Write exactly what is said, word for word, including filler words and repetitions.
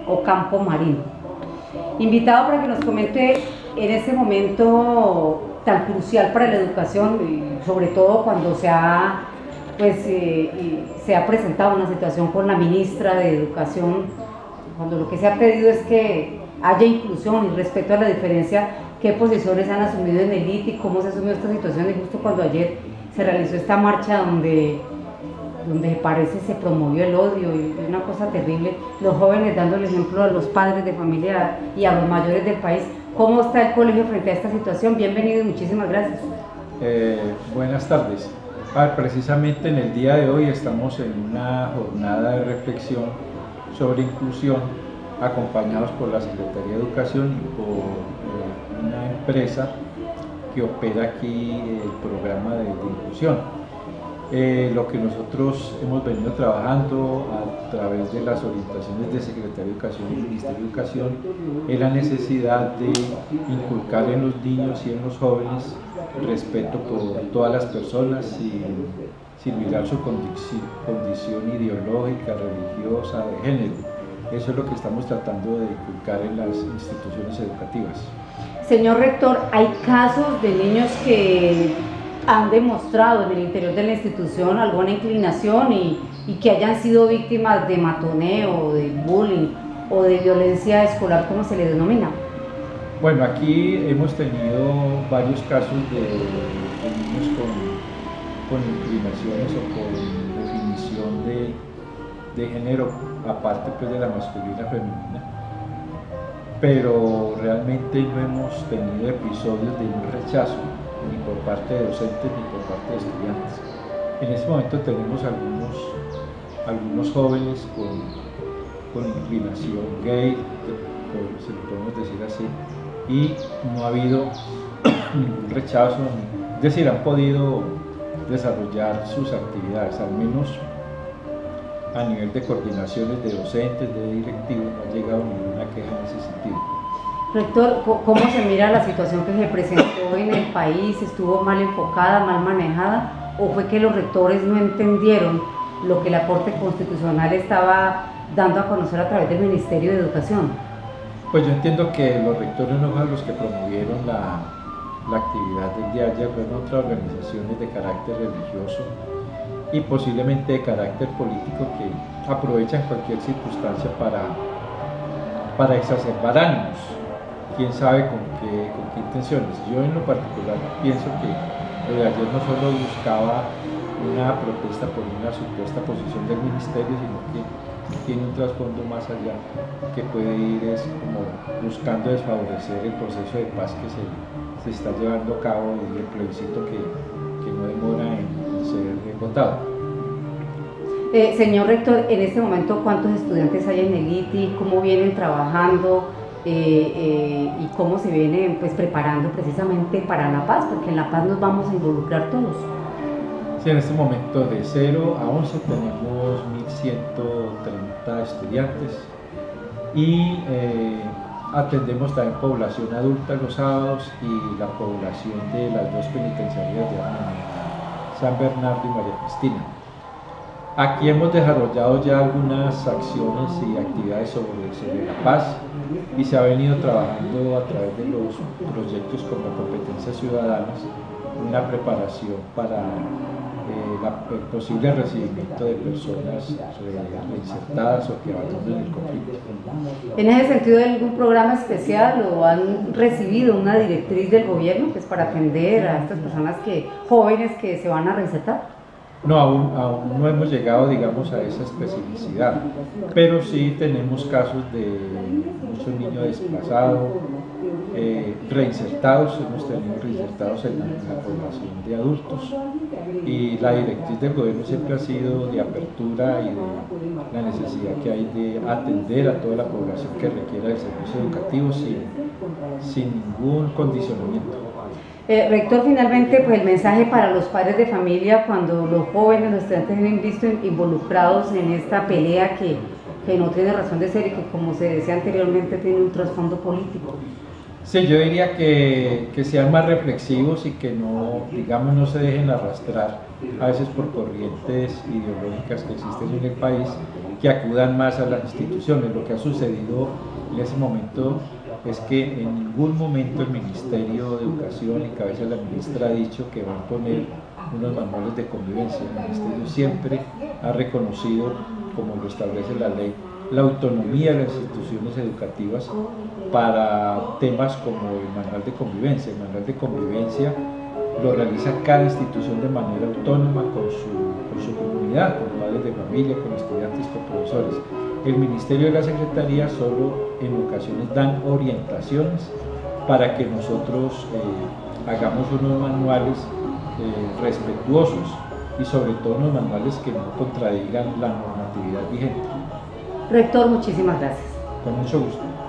Ocampo Marín. Invitado para que nos comente en este momento tan crucial para la educación, y sobre todo cuando se ha, pues, eh, se ha presentado una situación con la ministra de Educación, cuando lo que se ha pedido es que haya inclusión y respeto a la diferencia, qué posiciones han asumido en el I T y cómo se ha asumido esta situación, y justo cuando ayer se realizó esta marcha donde, donde parece se promovió el odio y una cosa terrible, los jóvenes dando el ejemplo a los padres de familia y a los mayores del país. ¿Cómo está el colegio frente a esta situación? Bienvenido y muchísimas gracias. Eh, buenas tardes. Ah, precisamente en el día de hoy estamos en una jornada de reflexión sobre inclusión, acompañados por la Secretaría de Educación y por eh, una empresa que opera aquí el programa de, de inclusión. Eh, lo que nosotros hemos venido trabajando a través de las orientaciones de Secretaría de Educación y Ministerio de Educación es la necesidad de inculcar en los niños y en los jóvenes respeto por todas las personas sin, sin mirar su condición, condición ideológica, religiosa, de género. Eso es lo que estamos tratando de inculcar en las instituciones educativas. Señor rector, ¿hay casos de niños que han demostrado en el interior de la institución alguna inclinación y, y que hayan sido víctimas de matoneo, de bullying o de violencia escolar, como se le denomina? Bueno, aquí hemos tenido varios casos de, de niños con, con inclinaciones o con definición de, de género, aparte pues de la masculina femenina, pero realmente no hemos tenido episodios de un rechazo ni por parte de docentes ni por parte de estudiantes. En este momento tenemos algunos, algunos jóvenes con, con inclinación gay, si lo podemos decir así, y no ha habido ningún rechazo, es decir, han podido desarrollar sus actividades, al menos a nivel de coordinaciones de docentes, de directivos, no ha llegado ninguna queja en ese sentido. Rector, ¿cómo se mira la situación que se presentó en el país? ¿Estuvo mal enfocada, mal manejada? ¿O fue que los rectores no entendieron lo que la Corte Constitucional estaba dando a conocer a través del Ministerio de Educación? Pues yo entiendo que los rectores no fueron los que promovieron la, la actividad del día de ayer, fueron otras organizaciones de carácter religioso y posiblemente de carácter político que aprovechan cualquier circunstancia para, para exacerbar ánimos. Quién sabe con qué, con qué intenciones. Yo en lo particular pienso que lo de ayer no solo buscaba una protesta por una supuesta posición del ministerio, sino que tiene un trasfondo más allá, que puede ir es como buscando desfavorecer el proceso de paz que se, se está llevando a cabo y el plebiscito que, que no demora en, en ser votado. Eh, señor rector, en este momento, ¿cuántos estudiantes hay en el I T I? ¿Cómo vienen trabajando? Eh, eh, y cómo se vienen pues preparando precisamente para la paz, porque en la paz nos vamos a involucrar todos. Sí, en este momento de cero a once tenemos mil ciento treinta estudiantes y eh, atendemos también población adulta los sábados y la población de las dos penitenciarías de San Bernardo y María Cristina. Aquí hemos desarrollado ya algunas acciones y actividades sobre, sobre la paz y se ha venido trabajando a través de los proyectos como Competencias Ciudadanas, una preparación para eh, la, el posible recibimiento de personas reinsertadas o que abandonen el conflicto. En ese sentido, ¿hay algún programa especial o han recibido una directriz del gobierno pues, para atender a estas personas que, jóvenes que se van a reinsertar? No, aún, aún no hemos llegado, digamos, a esa especificidad, pero sí tenemos casos de muchos niños desplazados, eh, reinsertados, hemos tenido reinsertados en la, en la población de adultos, y la directriz del gobierno siempre ha sido de apertura y de la necesidad que hay de atender a toda la población que requiera del servicio educativo sin, sin ningún condicionamiento. Eh, rector, finalmente, pues el mensaje para los padres de familia cuando los jóvenes, los estudiantes se ven visto involucrados en esta pelea que, que no tiene razón de ser y que, como se decía anteriormente, tiene un trasfondo político. Sí, yo diría que, que sean más reflexivos y que no, digamos, no se dejen arrastrar a veces por corrientes ideológicas que existen en el país, que acudan más a las instituciones. Lo que ha sucedido en ese momento es que en ningún momento el Ministerio de Educación, en cabeza de la ministra, ha dicho que va a poner unos manuales de convivencia. El Ministerio siempre ha reconocido, como lo establece la ley, la autonomía de las instituciones educativas para temas como el manual de convivencia. El manual de convivencia lo realiza cada institución de manera autónoma con su, con su comunidad, con padres de familia, con estudiantes, con profesores. El Ministerio de la Secretaría solo en ocasiones dan orientaciones para que nosotros eh, hagamos unos manuales eh, respetuosos y sobre todo unos manuales que no contradigan la normatividad vigente. Rector, muchísimas gracias. Con mucho gusto.